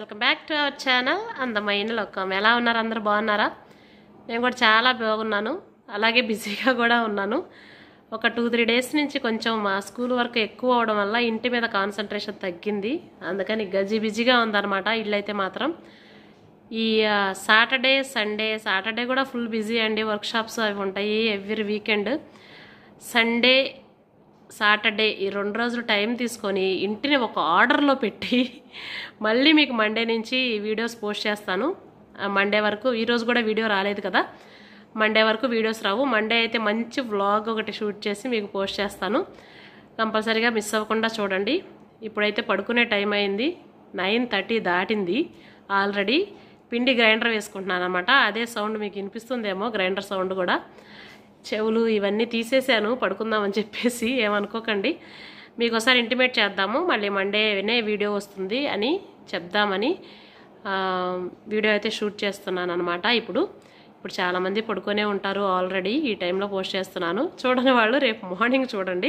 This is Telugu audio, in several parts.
Welcome back to our channel అందమైన లోకం. ఎలా ఉన్నారు? అందరూ బాగున్నారా? నేను కూడా చాలా బాగున్నాను, అలాగే బిజీగా కూడా ఉన్నాను. ఒక 2-3 డేస్ నుంచి కొంచెం మా స్కూల్ వర్క్ ఎక్కువ అవడం వల్ల ఇంటి మీద కాన్సన్ట్రేషన్ తగ్గింది. అందుకని బిజీగా ఉందన్నమాట ఇల్లు అయితే మాత్రం. ఈ సాటర్డే సండే, సాటర్డే కూడా ఫుల్ బిజీ అండి. వర్క్షాప్స్ అవి ఉంటాయి ఎవ్రీ వీకెండ్. సండే సాటర్డే ఈ 2 రోజులు టైం తీసుకొని ఇంటిని ఒక ఆర్డర్లో పెట్టి మళ్ళీ మీకు మండే నుంచి వీడియోస్ పోస్ట్ చేస్తాను. మండే వరకు, ఈరోజు కూడా వీడియో రాలేదు కదా, మండే వరకు వీడియోస్ రావు. మండే అయితే మంచి వ్లాగ్ ఒకటి షూట్ చేసి మీకు పోస్ట్ చేస్తాను. కంపల్సరీగా మిస్ అవ్వకుండా చూడండి. ఇప్పుడైతే పడుకునే టైం అయింది, 9:30 దాటింది ఆల్రెడీ. పిండి గ్రైండర్ వేసుకుంటున్నాను అనమాట. అదే సౌండ్ మీకు వినిపిస్తుందేమో, గ్రైండర్ సౌండ్ కూడా. చెవులు ఇవన్నీ తీసేసాను పడుకుందామని చెప్పేసి, ఏమనుకోకండి. మీకు ఒకసారి ఇంటిమేట్ చేద్దాము, మళ్ళీ మండేనే వీడియో వస్తుంది అని చెప్దామని వీడియో అయితే షూట్ చేస్తున్నాను అనమాట. ఇప్పుడు చాలామంది పడుకొనే ఉంటారు ఆల్రెడీ, ఈ టైంలో పోస్ట్ చేస్తున్నాను. చూడని వాళ్ళు రేపు మార్నింగ్ చూడండి.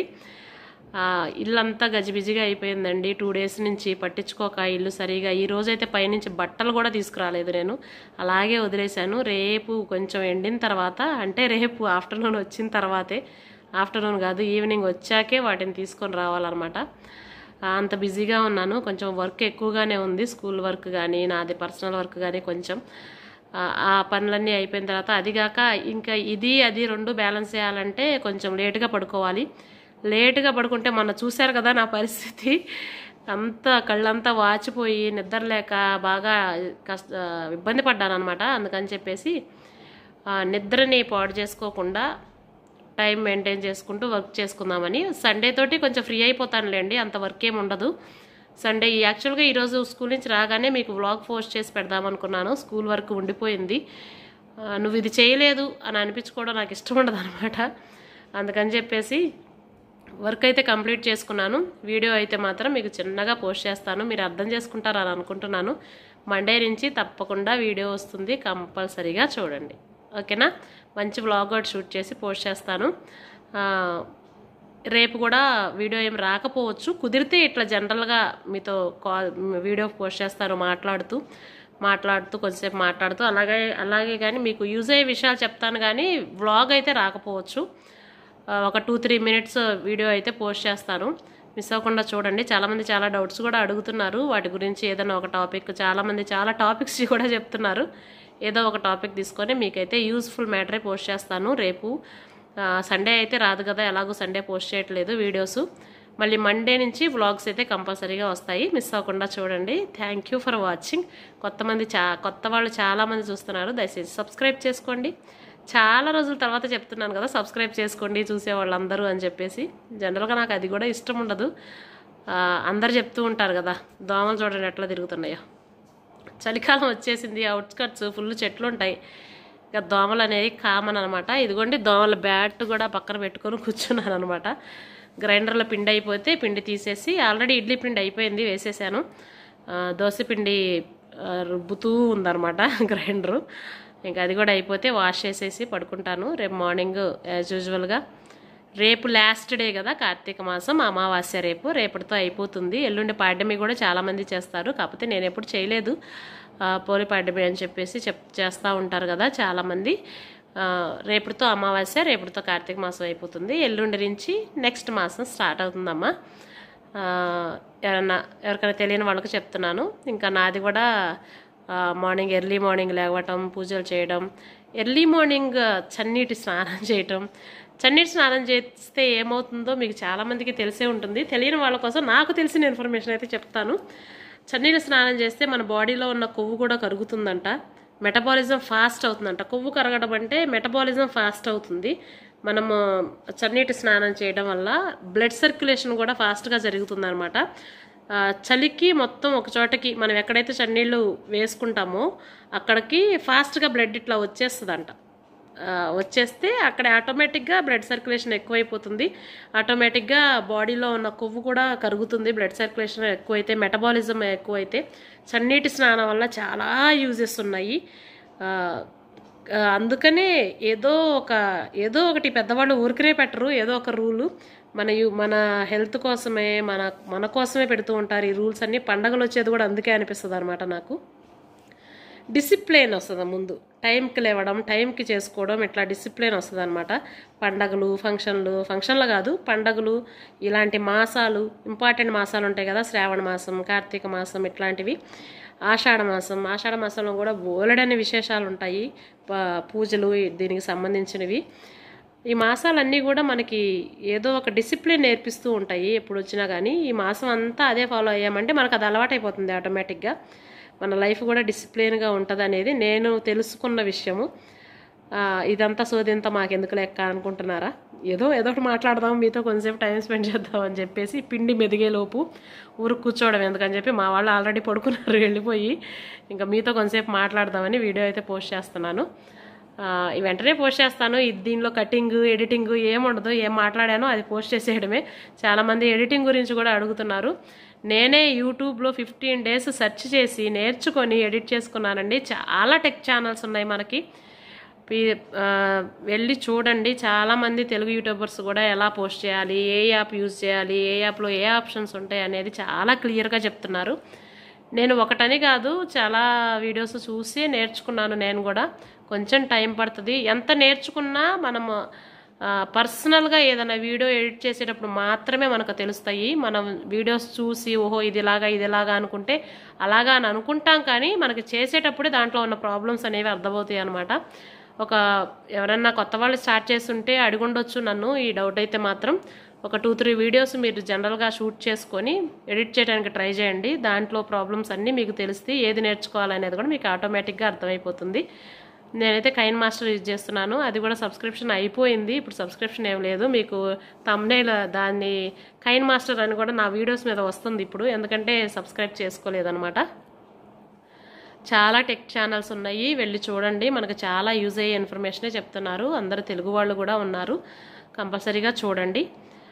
ఇల్లంతా గజిబిజిగా అయిపోయిందండి 2 డేస్ నుంచి, పట్టించుకోక ఇల్లు సరిగా. ఈ రోజైతే పైనుంచి బట్టలు కూడా తీసుకురాలేదు, నేను అలాగే వదిలేశాను. రేపు కొంచెం ఎండిన తర్వాత, అంటే రేపు ఆఫ్టర్నూన్ వచ్చిన తర్వాతే, ఆఫ్టర్నూన్ కాదు ఈవినింగ్ వచ్చాకే వాటిని తీసుకొని రావాలన్నమాట. అంత బిజీగా ఉన్నాను. కొంచెం వర్క్ ఎక్కువగానే ఉంది, స్కూల్ వర్క్ కానీ నాది పర్సనల్ వర్క్ కానీ కొంచెం. ఆ పనులన్నీ అయిపోయిన తర్వాత, అదిగాక ఇంకా ఇది అది 2 బ్యాలెన్స్ చేయాలంటే కొంచెం లేటుగా పడుకోవాలి. లేటుగా పడుకుంటే మొన్న చూశారు కదా నా పరిస్థితి, అంతా కళ్ళంతా వాచిపోయి నిద్రలేక బాగా ఇబ్బంది పడ్డాను అనమాట. అందుకని చెప్పేసి నిద్రని పాడు చేసుకోకుండా టైం మెయింటైన్ చేసుకుంటూ వర్క్ చేసుకుందామని. సండే తోటి కొంచెం ఫ్రీ అయిపోతానులేండి, అంత వర్క్ ఏమి ఉండదు. సండే యాక్చువల్గా ఈరోజు స్కూల్ నుంచి రాగానే మీకు వ్లాగ్ పోస్ట్ చేసి పెడదామనుకున్నాను. స్కూల్ వర్క్ ఉండిపోయింది. నువ్వు ఇది చేయలేదు అని అనిపించుకోవడం నాకు ఇష్టం ఉండదు అనమాట. అందుకని చెప్పేసి వర్క్ అయితే కంప్లీట్ చేసుకున్నాను. వీడియో అయితే మాత్రం మీకు చిన్నగా పోస్ట్ చేస్తాను, మీరు అర్థం చేసుకుంటారని అనుకుంటున్నాను. మండే నుంచి తప్పకుండా వీడియో వస్తుంది, కంపల్సరీగా చూడండి, ఓకేనా? మంచి వ్లాగ్ ఒకటి షూట్ చేసి పోస్ట్ చేస్తాను. రేపు కూడా వీడియో ఏం రాకపోవచ్చు, కుదిరితే ఇట్లా జనరల్గా మీతో వీడియో పోస్ట్ చేస్తాను, మాట్లాడుతూ కొంచెంసేపు మాట్లాడుతూ అలాగే కానీ మీకు యూజ్ అయ్యే విషయాలు చెప్తాను. కానీ వ్లాగ్ అయితే రాకపోవచ్చు, ఒక 2-3 మినిట్స్ వీడియో అయితే పోస్ట్ చేస్తాను, మిస్ అవ్వకుండా చూడండి. చాలామంది చాలా డౌట్స్ కూడా అడుగుతున్నారు వాటి గురించి. ఏదైనా ఒక టాపిక్, చాలామంది చాలా టాపిక్స్ కూడా చెప్తున్నారు. ఏదో ఒక టాపిక్ తీసుకొని మీకైతే యూస్ఫుల్ మ్యాటరే పోస్ట్ చేస్తాను. రేపు సండే అయితే రాదు కదా, ఎలాగో సండే పోస్ట్ చేయట్లేదు వీడియోస్. మళ్ళీ మండే నుంచి వ్లాగ్స్ అయితే కంపల్సరీగా వస్తాయి, మిస్ అవ్వకుండా చూడండి. Thank you for watching. కొత్త వాళ్ళు చాలామంది చూస్తున్నారు, దయచేసి సబ్స్క్రైబ్ చేసుకోండి. చాలా రోజుల తర్వాత చెప్తున్నాను కదా, సబ్స్క్రైబ్ చేసుకోండి చూసేవాళ్ళందరూ అని చెప్పేసి. జనరల్గా నాకు అది కూడా ఇష్టం ఉండదు, అందరు చెప్తూ ఉంటారు కదా. దోమలు చూడండి ఎట్లా తిరుగుతున్నాయో. చలికాలం వచ్చేసింది, అవుట్స్కట్స్ ఫుల్ చెట్లు ఉంటాయి, ఇక దోమలు అనేవి కామన్ అనమాట. ఇదిగోండి దోమల బ్యాట్ కూడా పక్కన పెట్టుకొని కూర్చున్నాను అనమాట. గ్రైండర్లో పిండి అయిపోతే పిండి తీసేసి, ఆల్రెడీ ఇడ్లీ పిండి అయిపోయింది వేసేసాను, దోశ పిండి రుబ్బుతూ ఉందన్నమాట గ్రైండరు. ఇంకా అది కూడా అయిపోతే వాష్ చేసేసి పడుకుంటాను. రేపు మార్నింగ్ యాజ్ యూజువల్గా, రేపు లాస్ట్ డే కదా కార్తీక మాసం, అమావాస్య రేపటితో అయిపోతుంది. ఎల్లుండి పాడ్యమి కూడా చాలామంది చేస్తారు, కాకపోతే నేను ఎప్పుడు చేయలేదు. పోలి పాడ్యమి అని చెప్పేసి చేస్తూ ఉంటారు కదా చాలామంది. రేపటితో అమావాస్య, రేపటితో కార్తీక మాసం అయిపోతుంది. ఎల్లుండి నుంచి నెక్స్ట్ మాసం స్టార్ట్ అవుతుందమ్మా. ఎవరికైనా తెలియని వాళ్ళకి చెప్తున్నాను. ఇంకా నాది కూడా మార్నింగ్ ఎర్లీ మార్నింగ్ లేవటం, పూజలు చేయడం, ఎర్లీ మార్నింగ్ చన్నీటి స్నానం చేయటం. చన్నీటి స్నానం చేస్తే ఏమవుతుందో మీకు చాలామందికి తెలిసే ఉంటుంది, తెలియని వాళ్ళ కోసం నాకు తెలిసిన ఇన్ఫర్మేషన్ అయితే చెప్తాను. చన్నీటి స్నానం చేస్తే మన బాడీలో ఉన్న కొవ్వు కూడా కరుగుతుందంట, మెటబాలిజం ఫాస్ట్ అవుతుందంట. కొవ్వు కరగడం అంటే మెటబాలిజం ఫాస్ట్ అవుతుంది. మనము చన్నీటి స్నానం చేయడం వల్ల బ్లడ్ సర్క్యులేషన్ కూడా ఫాస్ట్గా జరుగుతుంది అనమాట. చలికి మొత్తం ఒక చోటకి మనం ఎక్కడైతే చన్నీళ్ళు వేసుకుంటామో అక్కడికి ఫాస్ట్గా బ్లడ్ ఇట్లా వచ్చేస్తుందంట. వచ్చేస్తే అక్కడ ఆటోమేటిక్గా బ్లడ్ సర్క్యులేషన్ ఎక్కువైపోతుంది, ఆటోమేటిక్గా బాడీలో ఉన్న కొవ్వు కూడా కరుగుతుంది. బ్లడ్ సర్క్యులేషన్ ఎక్కువైతే, మెటబాలిజం ఎక్కువైతే చన్నీటి స్నానం వల్ల చాలా యూజెస్ ఉన్నాయి. అందుకనే ఏదో ఒకటి పెద్దవాళ్ళు ఊరికనే పెట్టరు, ఏదో ఒక రూలు మన హెల్త్ కోసమే మన కోసమే పెడుతూ ఉంటారు ఈ రూల్స్ అన్నీ. పండగలు వచ్చేది కూడా అందుకే అనిపిస్తుంది అనమాట నాకు. డిసిప్లిన్ వస్తుంది ముందు, టైంకి లేవడం, టైంకి చేసుకోవడం, ఇట్లా డిసిప్లిన్ వస్తుంది అనమాట. పండగలు ఫంక్షన్లు కాదు, పండగలు, ఇలాంటి మాసాలు, ఇంపార్టెంట్ మాసాలు ఉంటాయి కదా, శ్రావణ మాసం, కార్తీక మాసం, ఇట్లాంటివి, ఆషాఢ మాసంలో కూడా బోలెడని విశేషాలు ఉంటాయి, పూజలు దీనికి సంబంధించినవి. ఈ మాసాలన్నీ కూడా మనకి ఏదో ఒక డిసిప్లిన్ నేర్పిస్తూ ఉంటాయి ఎప్పుడు వచ్చినా కానీ. ఈ మాసం అంతా అదే ఫాలో అయ్యామంటే మనకు అది అలవాటైపోతుంది ఆటోమేటిక్గా. మన లైఫ్ కూడా డిసిప్లిన్గా ఉంటుంది అనేది నేను తెలుసుకున్న విషయము. ఇదంతా సోదింతా మాకెందుకు లెక్క అనుకుంటున్నారా? ఏదో ఒకటి మాట్లాడదాం, మీతో కొంచెంసేపు టైం స్పెండ్ చేద్దాం అని చెప్పేసి పిండి మెదిగేలోపు ఊరికి కూర్చోవడం ఎందుకని చెప్పి మా వాళ్ళు ఆల్రెడీ పడుకున్నారు వెళ్ళిపోయి. ఇంకా మీతో కొంచెంసేపు మాట్లాడదామని వీడియో అయితే పోస్ట్ చేస్తున్నాను. వెంటనే పోస్ట్ చేస్తాను. దీనిలో కటింగ్, ఎడిటింగ్ ఏముండదు, ఏం మాట్లాడానో అది పోస్ట్ చేసేయడమే. చాలామంది ఎడిటింగ్ గురించి కూడా అడుగుతున్నారు. నేనే యూట్యూబ్లో 15 days సెర్చ్ చేసి నేర్చుకొని ఎడిట్ చేసుకున్నానండి. చాలా టెక్ ఛానల్స్ ఉన్నాయి మనకి, వెళ్ళి చూడండి. చాలామంది తెలుగు యూట్యూబర్స్ కూడా ఎలా పోస్ట్ చేయాలి, ఏ యాప్ యూజ్ చేయాలి, ఏ యాప్లో ఏ ఆప్షన్స్ ఉంటాయి అనేది చాలా క్లియర్గా చెప్తున్నారు. నేను ఒకటని కాదు, చాలా వీడియోస్ చూసి నేర్చుకున్నాను. నేను కూడా కొంచెం టైం పడుతుంది. ఎంత నేర్చుకున్నా మనము పర్సనల్గా ఏదైనా వీడియో ఎడిట్ చేసేటప్పుడు మాత్రమే మనకు తెలుస్తాయి. మనం వీడియోస్ చూసి ఓహో ఇదిలాగా అనుకుంటే అలాగా అని అనుకుంటాం, కానీ మనకి చేసేటప్పుడే దాంట్లో ఉన్న ప్రాబ్లమ్స్ అనేవి అర్థమవుతాయి అనమాట. ఎవరన్నా కొత్త వాళ్ళు స్టార్ట్ చేస్తుంటే అడుగుండొచ్చు నన్ను ఈ డౌట్ అయితే మాత్రం. ఒక 2-3 వీడియోస్ మీరు జనరల్గా షూట్ చేసుకొని ఎడిట్ చేయడానికి ట్రై చేయండి. దాంట్లో ప్రాబ్లమ్స్ అన్నీ మీకు తెలిస్తే ఏది నేర్చుకోవాలనేది కూడా మీకు ఆటోమేటిక్గా అర్థమైపోతుంది. నేనైతే కైన్ మాస్టర్ యూజ్ చేస్తున్నాను. అది కూడా సబ్స్క్రిప్షన్ అయిపోయింది. ఇప్పుడు సబ్స్క్రిప్షన్ ఏం లేదు. మీకు థంబ్నెయిల్ దాన్ని కైన్ మాస్టర్ అని కూడా నా వీడియోస్ మీద వస్తుంది ఇప్పుడు, ఎందుకంటే సబ్స్క్రైబ్ చేసుకోలేదన్నమాట. చాలా టెక్ ఛానల్స్ ఉన్నాయి, వెళ్ళి చూడండి. మనకు చాలా యూజ్ అయ్యే ఇన్ఫర్మేషనే చెప్తున్నారు. అందరు తెలుగు వాళ్ళు కూడా ఉన్నారు, కంపల్సరీగా చూడండి.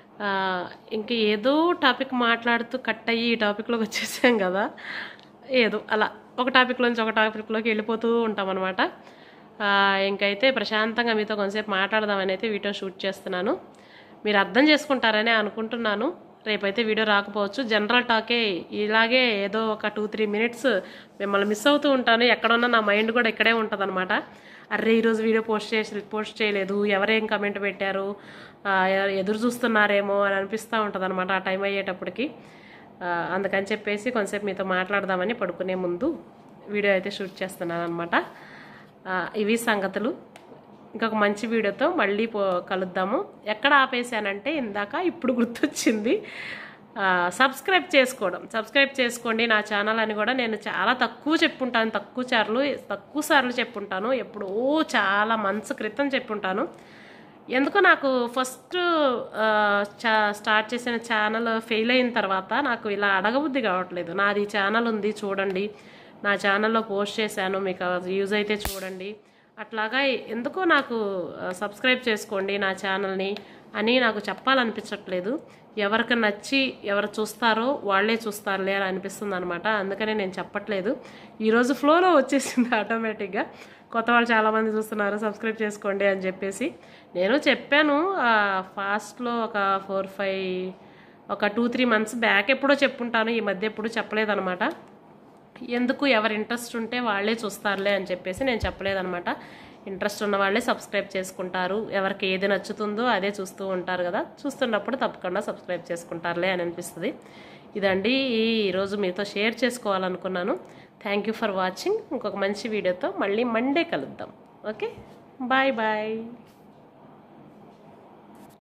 ఇంక ఏదో టాపిక్ మాట్లాడుతూ కట్ అయ్యి ఈ టాపిక్లోకి వచ్చేసాం కదా, ఏదో అలా ఒక టాపిక్లోంచి ఒక టాపిక్లోకి వెళ్ళిపోతూ ఉంటాం అనమాట. ఇంకైతే ప్రశాంతంగా మీతో కొంతసేపు మాట్లాడదామని అయితే వీడియో షూట్ చేస్తున్నాను. మీరు అర్థం చేసుకుంటారని అనుకుంటున్నాను. రేపైతే వీడియో రాకపోవచ్చు, జనరల్ టాకే ఇలాగే ఏదో ఒక 2-3 minutes మిమ్మల్ని మిస్ అవుతూ ఉంటాను. ఎక్కడున్నా నా మైండ్ కూడా ఇక్కడే ఉంటుంది అనమాట. అర్రే ఈరోజు వీడియో పోస్ట్ చేయలేదు, ఎవరేం కమెంట్ పెట్టారు, ఎదురు చూస్తున్నారేమో అని అనిపిస్తూ ఉంటుంది అనమాట ఆ టైం అయ్యేటప్పటికి. అందుకని చెప్పేసి కొంతసేపు మీతో మాట్లాడదామని పడుకునే ముందు వీడియో అయితే షూట్ చేస్తున్నాను అనమాట. ఇవి సంగతులు. ఇంకొక మంచి వీడియోతో మళ్ళీ కలుద్దాము. ఎక్కడ ఆపేసానంటే ఇందాక ఇప్పుడు గుర్తొచ్చింది, సబ్స్క్రైబ్ చేసుకోండి నా ఛానల్ అని కూడా నేను చాలా తక్కువ చెప్పుంటాను, తక్కువ సార్లు చెప్పుంటాను. ఎప్పుడో చాలా మంత్స్ క్రితం చెప్పుంటాను. ఎందుకో నాకు ఫస్ట్ స్టార్ట్ చేసిన ఛానల్ ఫెయిల్ అయిన తర్వాత నాకు ఇలా అడగబుద్ధి కావట్లేదు. నాది ఛానల్ ఉంది చూడండి, నా ఛానల్లో పోస్ట్ చేశాను, మీకు యూజ్ అయితే చూడండి, అట్లాగా ఎందుకో నాకు సబ్స్క్రైబ్ చేసుకోండి నా ఛానల్ని అని నాకు చెప్పాలనిపించట్లేదు. ఎవరికి నచ్చి ఎవరు చూస్తారో వాళ్ళే చూస్తారులే అని అనిపిస్తుంది అనమాట. అందుకనే నేను చెప్పట్లేదు. ఈరోజు ఫ్లోలో వచ్చేసింది ఆటోమేటిక్గా. కొత్త వాళ్ళు చాలామంది చూస్తున్నారు, సబ్స్క్రైబ్ చేసుకోండి అని చెప్పేసి నేను చెప్పాను. ఫాస్ట్లో ఒక 2-3 months బ్యాక్ ఎప్పుడో చెప్పుంటాను, ఈ మధ్య ఎప్పుడూ చెప్పలేదనమాట. ఎందుకు ఎవరు ఇంట్రెస్ట్ ఉంటే వాళ్ళే చూస్తారులే అని చెప్పేసి నేను చెప్పలేదనమాట. ఇంట్రెస్ట్ ఉన్న వాళ్ళే సబ్స్క్రైబ్ చేసుకుంటారు, ఎవరికి ఏది నచ్చుతుందో అదే చూస్తూ ఉంటారు కదా, చూస్తున్నప్పుడు తప్పకుండా సబ్స్క్రైబ్ చేసుకుంటారులే అని అనిపిస్తుంది. ఇదండి ఈరోజు మీతో షేర్ చేసుకోవాలనుకున్నాను. Thank you for watching. ఇంకొక మంచి వీడియోతో మళ్ళీ మండే కలుద్దాం. Okay, bye bye.